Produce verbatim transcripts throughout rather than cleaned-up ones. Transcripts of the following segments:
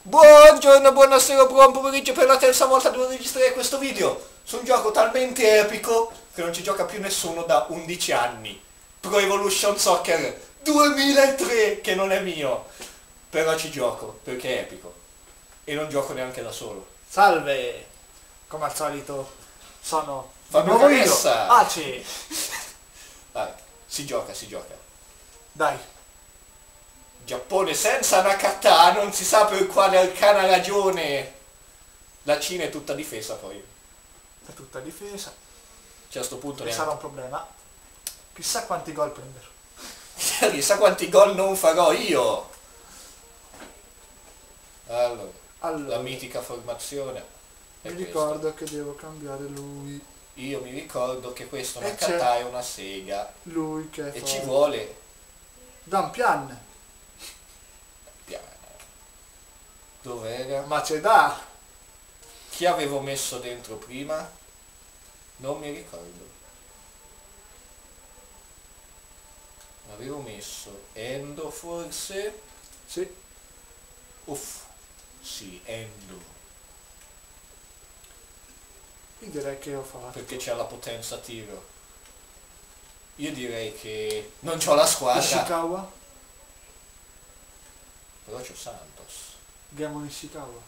Buongiorno, buonasera, buon pomeriggio. Per la terza volta devo registrare questo video su un gioco talmente epico che non ci gioca più nessuno da undici anni. Pro Evolution Soccer duemilatré, che non è mio, però ci gioco perché è epico e non gioco neanche da solo. Salve, come al solito sono Fabio nuovo io, Caressa. Ace. Dai, si gioca, si gioca. Dai, Giappone senza Nakata, non si sa per quale arcana ragione. La Cina è tutta difesa poi. è tutta difesa, Cioè a sto punto e neanche. sarà un problema. Chissà quanti gol prenderò. Chissà quanti gol non farò io. Allora, Allora, la mitica formazione è mi questa. ricordo che devo cambiare lui. Io mi ricordo che questo E Nakata c'è è una sega Lui che è e forte. ci vuole Dampian, piano. Dov'era? ma c'è da. Chi avevo messo dentro prima? Non mi ricordo. Avevo messo Endo forse? Sì, Uff, sì, Endo. io direi che ho fatto. Perché c'ha la potenza tiro. Io direi che non c'ho la squadra, Ishikawa, però c'ho Santos. Gamon Ishikawa.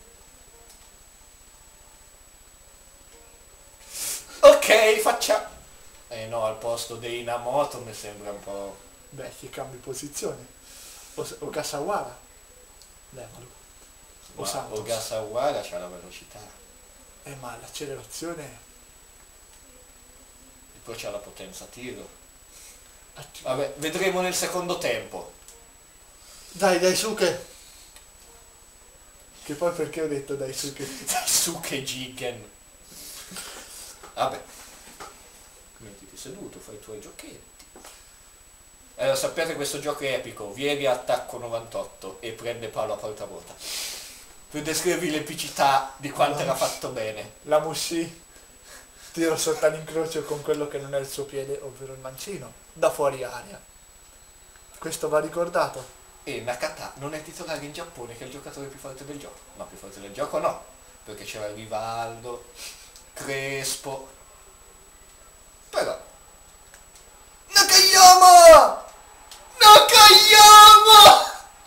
Ok, faccia. Eh no, al posto dei Inamoto mi sembra un po'. Beh, che cambi posizione. O, o Kasawara. Levalo. O Ma Santos. Ogasawara c'ha la velocità. Eh, ma l'accelerazione. E poi c'ha la potenza tiro. Atti- Vabbè, vedremo nel secondo tempo. Dai, dai su che. Che poi perché ho detto dai su che. Daisuke Jigen. Vabbè. Mettiti seduto, fai i tuoi giochetti. Allora, sappiate, questo gioco è epico. Vieri attacco novantotto e prende palo a porta vuota. Per descrivervi l'epicità di quanto era fatto bene. La Mushi tiro sotto all'incrocio con quello che non è il suo piede, ovvero il mancino, da fuori aria. Questo va ricordato. E Nakata non è titolare in Giappone, che è il giocatore più forte del gioco. No, più forte del gioco no, perché c'era Rivaldo, Crespo. Però Nakayama! Nakayama!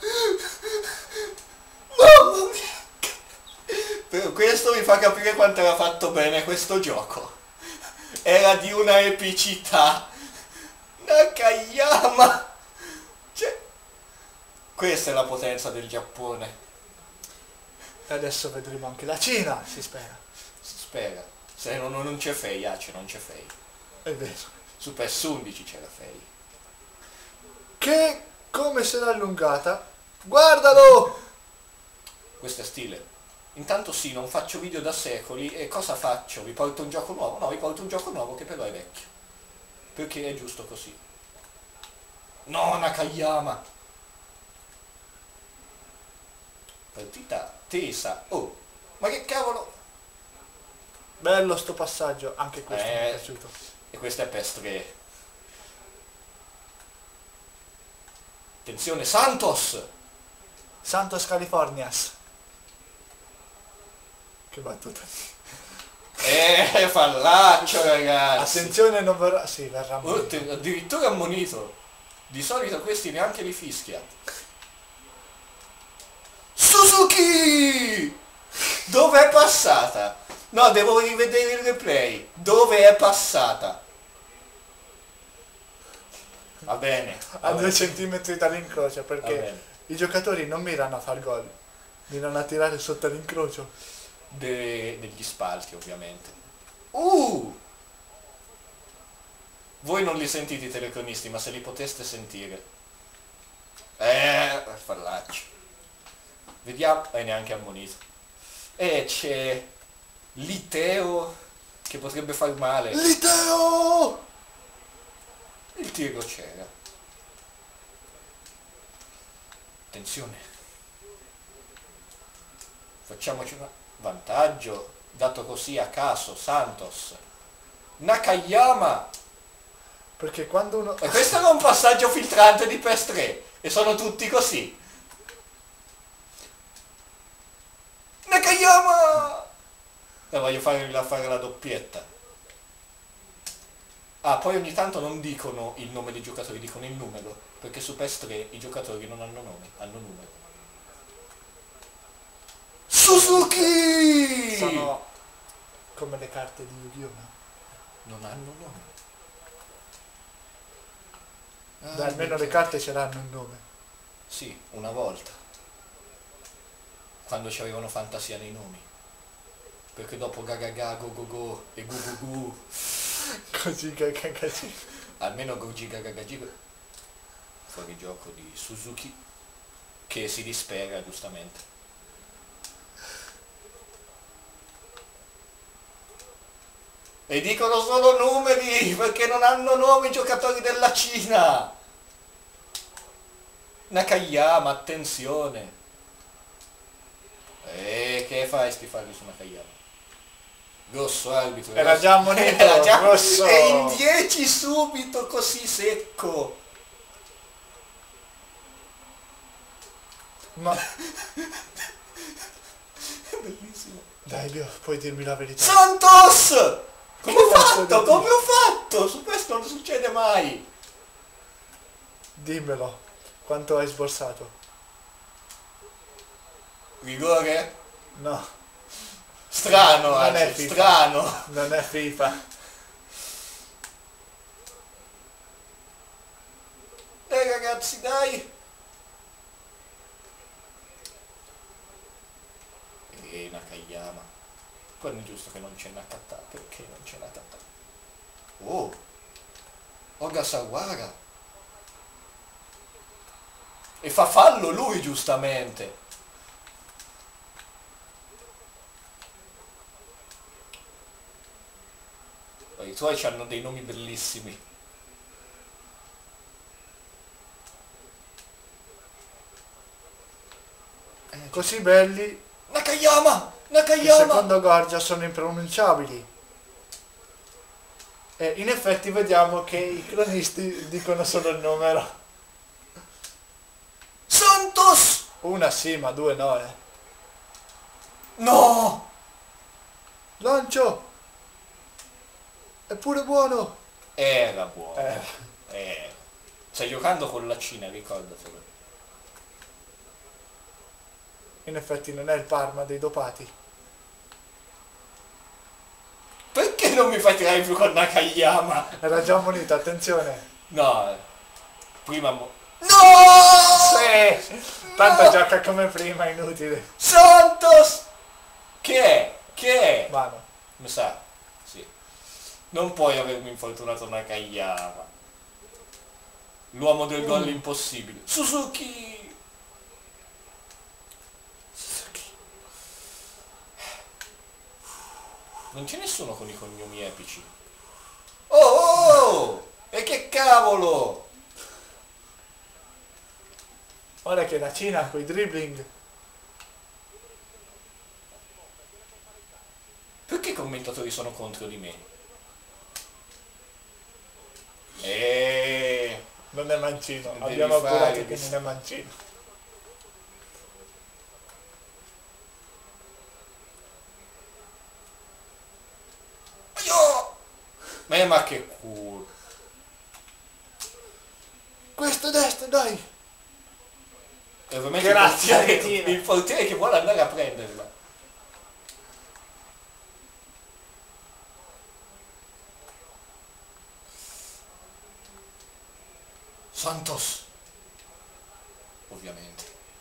Mamma mia! Però questo mi fa capire quanto era fatto bene questo gioco. Era di una epicità. Nakayama! Cioè, questa è la potenza del Giappone. E adesso vedremo anche la Cina, si spera. Si spera. Se non, non c'è Fei, Ace, non c'è Fei. È vero. Su P E S undici c'era Fei. Che come se l'ha allungata. Guardalo! Questo è stile. Intanto sì, non faccio video da secoli e cosa faccio? Vi porto un gioco nuovo? No, vi porto un gioco nuovo che però è vecchio. Perché è giusto così. No, Nakayama! Partita tesa. Oh, ma che cavolo! Bello sto passaggio, anche questo mi è Eh. piaciuto. E questo è P E S tre. Attenzione, Santos! Santos Californias. Che battuta. Eh, fallaccio ragazzi! Attenzione, non verrà. Sì, verrà Oh, male. te- addirittura ammonito. Di solito questi neanche li fischia. Suzuki! Dove è passata? No, devo rivedere il replay. Dove è passata? Va bene. A va due bene, centimetri dall'incrocio, va perché bene. i giocatori non mirano a far gol, mirano a tirare sotto l'incrocio. De- degli spalti ovviamente. Uh! Voi non li sentite i telecronisti, ma se li poteste sentire. Eh, fallaccio. Vediamo, e neanche ammonito. E c'è Liteo che potrebbe far male. Liteo! Il tiro c'era. Attenzione. Facciamoci un vantaggio. Dato così a caso, Santos. Nakayama! Perché quando uno... E questo era un passaggio filtrante di P E S tre. E sono tutti così. Nakayama! E voglio fargli fare la doppietta. Ah, poi ogni tanto non dicono il nome dei giocatori, dicono il numero, perché su P E S tre i giocatori non hanno nome, hanno numero. Suzuki! Sono come le carte di Yu-Gi-Oh! No? Non hanno nome. Ah, Beh, almeno invece- le carte ce l'hanno un nome. Sì, una volta. Quando c'avevano fantasia nei nomi. Perché dopo Gagaga, Go Go Go e Gu Gu Gu, Così che cagati. almeno Goji Gagagaji, fuori gioco di Suzuki, che si dispera giustamente. E dicono solo numeri, perché non hanno nome i giocatori della Cina! Nakayama, attenzione! E che fai sti farli su Nakayama? Grosso arbitro. Era grosso- già ammonito, Era già- grosso. E in dieci subito, così secco! Ma Bellissimo. dai, Dio, puoi dirmi la verità. Santos! Come ho Che cazzo fatto? di- Come ho fatto? Su questo non succede mai! Dimmelo. Quanto hai sborsato? Rigore? No, Strano, Non è anzi, FIFA. strano. non è FIFA. Dai ragazzi, dai! E Nakayama. Poi non è giusto che non c'è Nakata. Perché non c'è Nakata? Oh! Ogasawara! E fa fallo lui, giustamente! I tuoi hanno dei nomi bellissimi. Eh, Così belli, Nakayama! che Nakayama! secondo Gorgia sono impronunciabili. E in effetti vediamo che i cronisti dicono solo il numero. Santos! Una sì, ma due no, eh. No! Lancio! È pure buono! Era buono. Eh, Eh. Stai giocando con la Cina, ricordatelo. in effetti non è il Parma dei dopati. Perché non mi fai tirare più con Nakayama? Era già ammonito, attenzione! No. eh. Prima mo... No! Sì! Tanto gioca come prima, inutile. Santos! Che è? Che è? Mano. Mi sa. Sì. Non puoi avermi infortunato Nakayama. L'uomo del gol Mm. impossibile. Suzuki! Non c'è nessuno con i cognomi epici. Oh, oh, oh! E che cavolo! Ora che la Cina con i dribbling. Perché i commentatori sono contro di me? Eeeh... Non è mancino. Devi Abbiamo fare appurato che di- non è mancino. Aio! Ma, ma che culo! Questo è destro, dai! E ovviamente Grazie, il portiere, Argentina. il portiere che vuole andare a prenderla. Santos! Ovviamente.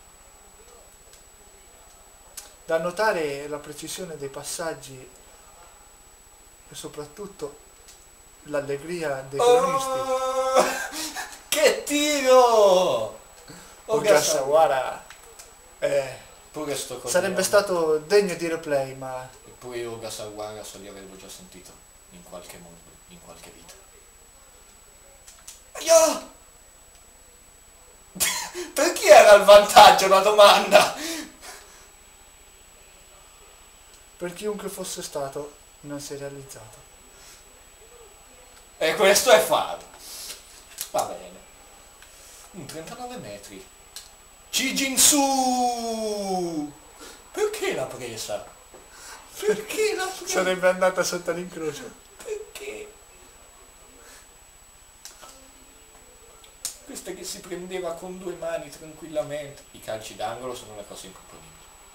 Da notare la precisione dei passaggi e soprattutto l'allegria dei cronisti. Oh, che tiro! Ogasawara eh, Pure sto coglione. sarebbe stato degno di replay, ma Eppure io Ogasawara so di averlo già sentito in qualche modo, in qualche vita. Aia! Per chi era il vantaggio, una domanda? per chiunque fosse stato non si è realizzato. E questo è fallo. Va bene. Mm, trentanove metri. Kijinsu! Perché la l'ha presa? Perché l'ha presa? Sarebbe andata sotto l'incrocio. Perché? Questa che si prendeva con due mani tranquillamente. I calci d'angolo sono una cosa improponibile.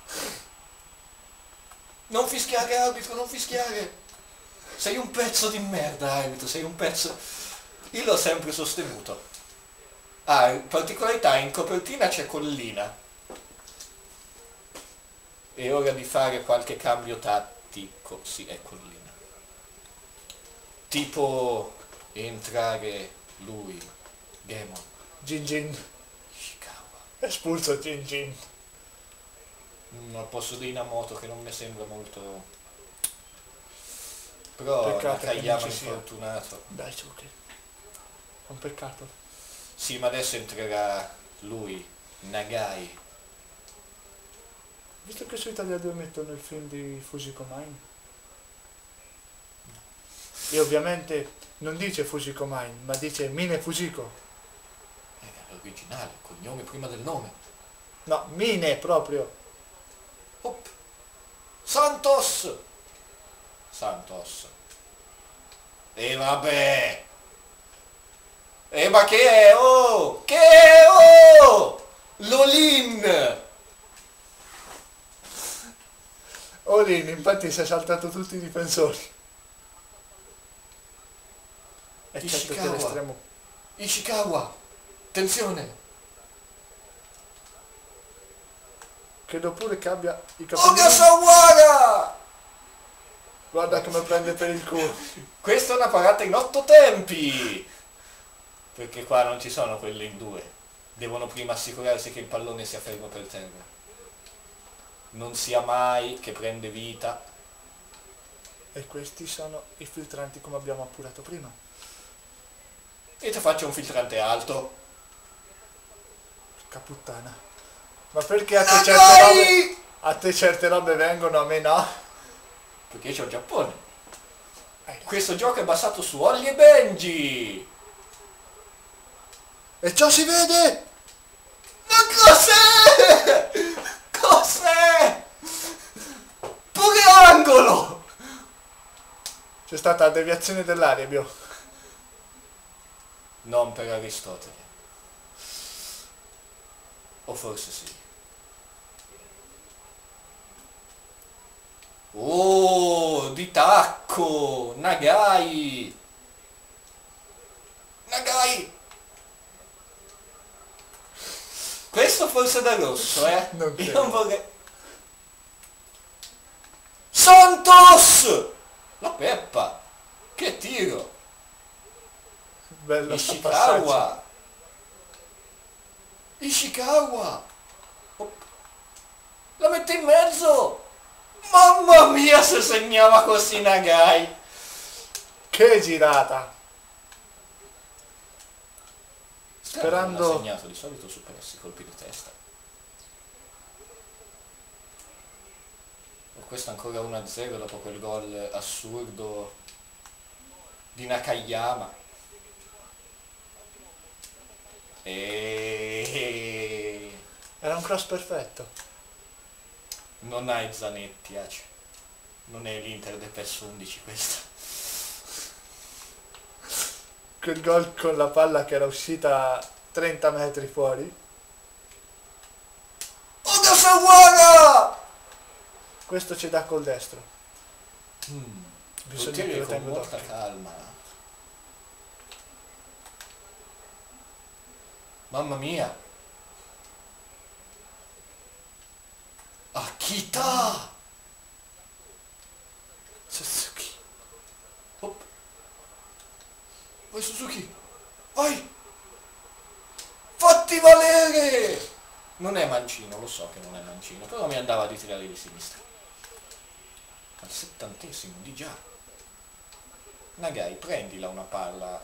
Non fischiare, arbitro, non fischiare! Sei un pezzo di merda, arbitro, sei un pezzo... Io l'ho sempre sostenuto. Ah, particolarità, in copertina c'è Collina. È ora di fare qualche cambio tattico. Sì, è Collina. Tipo entrare lui, Gemon. Gin Gin. Ishikawa. Espulso Gin Gin. Mm, al posto di Inamoto che non mi sembra molto... Però Peccato che non Nakayama ci sia. infortunato. Dai, Suki. Un peccato. Sì, ma adesso entrerà lui, Nagai. Visto che su Italia due mettono il film di Fujiko Mine. E ovviamente non dice Fujiko Mine, ma dice Mine Fujiko. Eh, è l'originale, cognome prima del nome. No, Mine proprio. Op. Santos! Santos. E vabbè! E ma che è? Oh! Che è? Oh! Lolin! Olin, infatti si è saltato tutti i difensori. Eccetto che Ishikawa. l'estremo. Ishikawa! Attenzione! Credo pure che abbia i capelli. Ogasawara! Guarda come prende per il culo. Questa è una parata in otto tempi! Perché qua non ci sono quelle in due. Devono prima assicurarsi che il pallone sia fermo per terra. Non sia mai che prende vita. E questi sono i filtranti come abbiamo appurato prima. E ti faccio un filtrante alto. Porca puttana. Ma perché a te certe robe, Nagai! a te certe robe vengono, a me no? Perché c'ho il Giappone. Eh, Questo gioco è basato su Holly e Benji. E ciò si vede! Ma cos'è? Cos'è? Pure angolo! C'è stata la deviazione dell'aria, Bio. Non per Aristotele. O forse sì. Oh, di tacco! Nagai! Nagai! Questo forse da rosso, eh? Non Io credo. non vorrei... Santos! La Peppa! Che tiro! Bello sto passaggio. Ishikawa! Ishikawa! Op. La mette in mezzo! Mamma mia se segnava così Nagai! Che girata! Sperando... Sperando- Ha segnato, di solito superassi colpi di testa. Oh, questo ancora uno a zero dopo quel gol assurdo di Nakayama. E Era un cross perfetto. non hai Zanetti, Ace. Non è l'Inter del PES undici questo. Quel gol con la palla che era uscita trenta metri fuori. Ogasawara! Questo ci dà col destro. Mm. Bisogna Portiere che lo con tengo molta d'occhio. calma. Mamma mia. Akita! Suzuki. Hop. Vai Suzuki! Vai! Fatti valere! Non è mancino, lo so che non è mancino, però mi andava di tirare di sinistra. Al settantesimo, di già. Nagai, prendila una palla.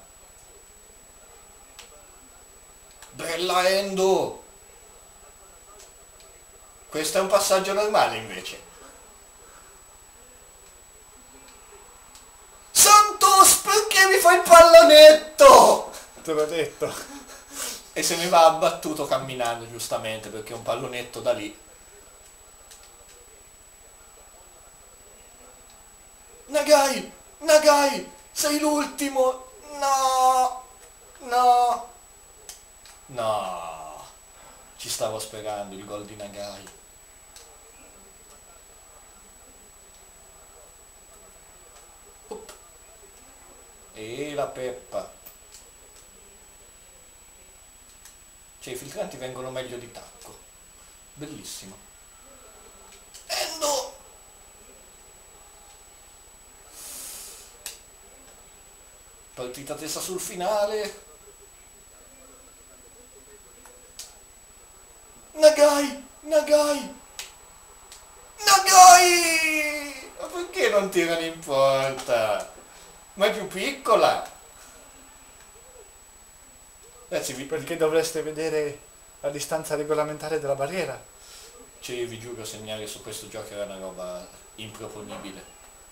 Bella Endo! Questo è un passaggio normale invece. Santos, perché mi fai il pallonetto? Te l'ho detto. E se mi va abbattuto camminando giustamente perché un pallonetto da lì. Nagai, Nagai, sei l'ultimo. No, no, no. Ci stavo sperando il gol di Nagai. Up. E la peppa. Cioè i filtranti vengono meglio di tacco. Bellissimo. Endo! Partita tesa sul finale. Nagai! Nagai! Nagai! Ma perché non tirano in porta? Ma è più piccola! Ragazzi, vi, Perché dovreste vedere la distanza regolamentare della barriera. cioè, vi giuro, segnare su questo gioco era una roba improponibile.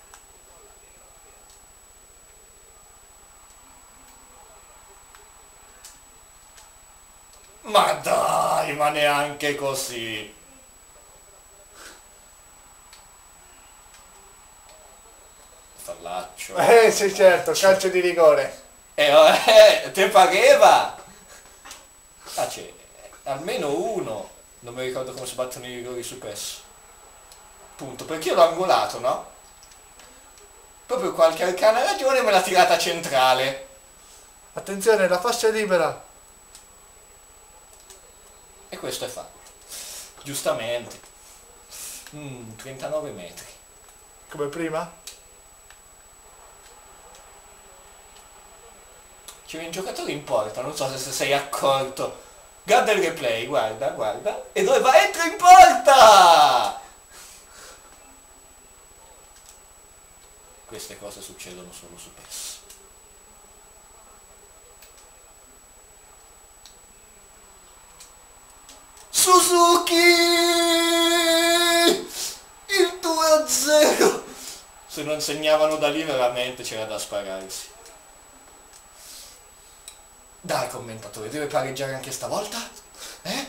Ma dai, ma neanche così. Fallaccio. Eh sì, certo, calcio di rigore. Eh, eh, te pareva? Ah, c'è almeno uno. Non mi ricordo come si battono i rigori su questo. Punto, perché io l'ho angolato, no? Proprio qualche arcana ragione me l'ha tirata centrale. Attenzione, la fascia è libera. E questo è fallo. Giustamente. Mm, trentanove metri. Come prima? C'è un giocatore in porta, non so se sei accorto. Guarda il replay, guarda, guarda. E dove va? Entra in porta! Queste cose succedono solo su PES. Suzuki! Il due a zero! Se non segnavano da lì veramente c'era da spararsi. Dai commentatore, deve pareggiare anche stavolta? Eh?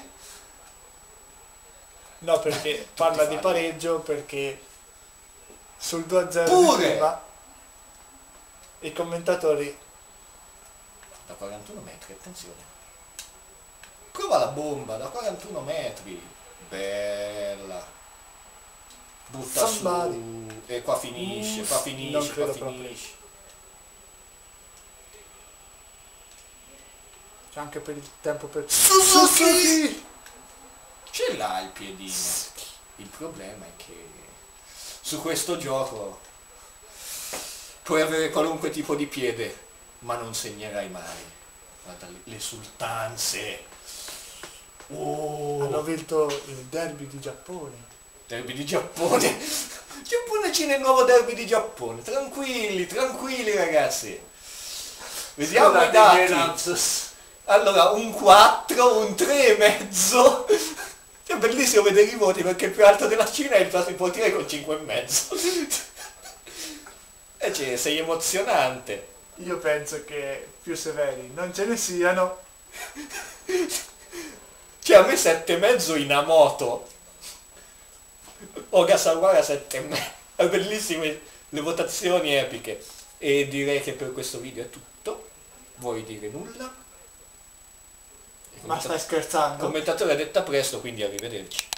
No, perché parla di pareggio perché sul due a zero Pure! di prima i commentatori Da quarantuno metri, attenzione. Prova la bomba, da quarantuno metri. Bella. Butta Somebody. su. E qua finisce, qua Uff, finisce, non qua credo proprio. finisce. c'è anche per il tempo per Suzuki! Ce l'ha il piedino. Il problema è che su questo gioco puoi avere qualunque tipo di piede, ma non segnerai mai. Guarda le, le esultanze. Oh. hanno vinto il derby di Giappone. Derby di Giappone. Giappone c'è nel nuovo derby di Giappone. Tranquilli, tranquilli ragazzi. Vediamo i dati. Allora, un quattro, un tre e mezzo. È bellissimo vedere i voti perché il più alto della Cina è il plato in portiere con cinque e mezzo. E c'è, sei emozionante. Io penso che più severi non ce ne siano. Cioè a me sette e mezzo Inamoto. Ogasawara sette e mezzo. È bellissime le votazioni epiche. E direi che per questo video è tutto. Vuoi dire nulla? Ma stai scherzando? Il commentatore ha detto a presto, quindi arrivederci.